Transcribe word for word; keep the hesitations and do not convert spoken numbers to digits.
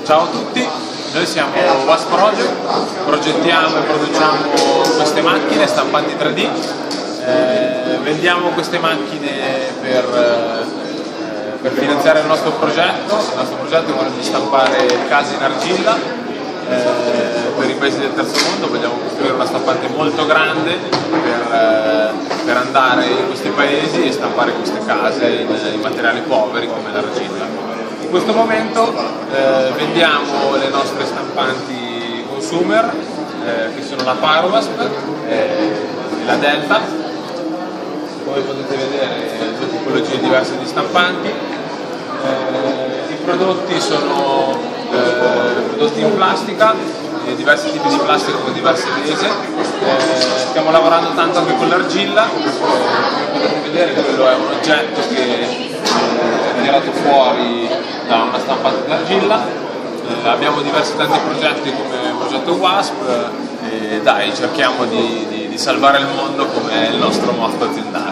Ciao a tutti, noi siamo Wasp Project, progettiamo e produciamo queste macchine stampanti tre D, eh, vendiamo queste macchine per, eh, per finanziare il nostro progetto. Il nostro progetto è quello di stampare case in argilla eh, per i paesi del terzo mondo. Vogliamo costruire una stampante molto grande per, eh, per andare in questi paesi e stampare queste case in, in materiali poveri come l'argilla. In questo momento eh, vendiamo le nostre stampanti consumer, eh, che sono la Pyrowasp eh, e la Delta. Come potete vedere, due tipologie diverse di stampanti. Eh, I prodotti sono eh, prodotti in plastica, eh, diversi tipi di plastica con diverse rese. Eh, stiamo lavorando tanto anche con l'argilla. Eh, come potete vedere, quello è un oggetto che è tirato fuori da una stampante d'argilla. Eh, abbiamo diversi tanti progetti come il progetto Wasp eh, e dai, cerchiamo di, di, di salvare il mondo come è il nostro motto aziendale.